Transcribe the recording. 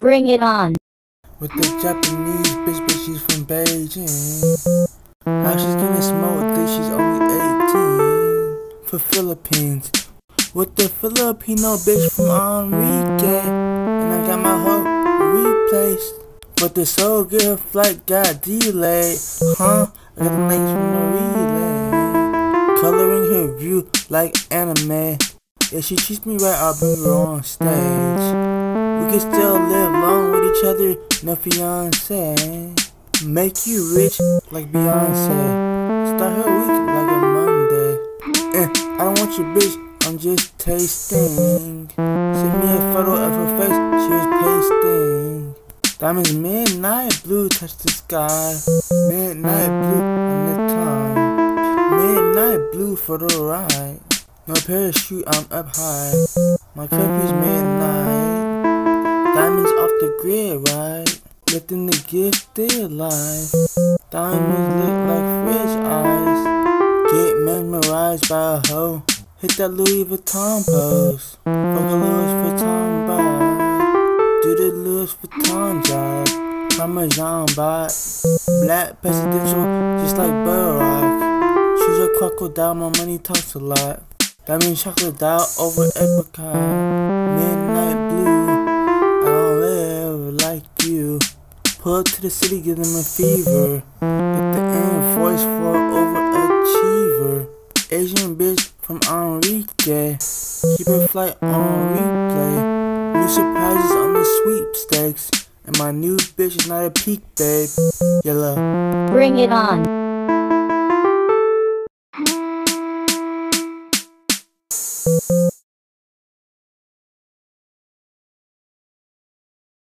Bring it on. With the Japanese bitch, but she's from Beijing. How she's gonna smoke this, she's only 18. For Philippines. With the Filipino bitch from Enrique. And I got my hoe replaced. But the so good, her flight got delayed. I got the legs from the relay. Coloring her view like anime. If she treats me right, I'll bring her on stage. We can still live long with each other, no fiance. Make you rich like Beyonce. Start her week like a Monday. I don't want your bitch, I'm just tasting. Send me a photo of her face, she was pasting. Diamonds midnight blue touch the sky. Midnight blue on the time. Midnight blue for the ride. No parachute, I'm up high. My country's midnight. Diamonds off the grid, right? Lifting the gifted life. Diamonds look like fish eyes. Get mesmerized by a hoe. Hit that Louis Vuitton pose. Fuck a Louis Vuitton vibe. Do the Louis Vuitton job. Parmesan bot. Black presidential, just like Barack. Choose a crocodile, my money talks a lot. Diamond chocolate dial over apricot. Midnight blue, I don't live like you. Pull up to the city, give them a fever. Get the invoice for overachiever. Asian bitch from Enrique. Keep her flight on replay. New surprises on the sweepstakes. And my new bitch is not a peak, babe. Yellow. Bring it on.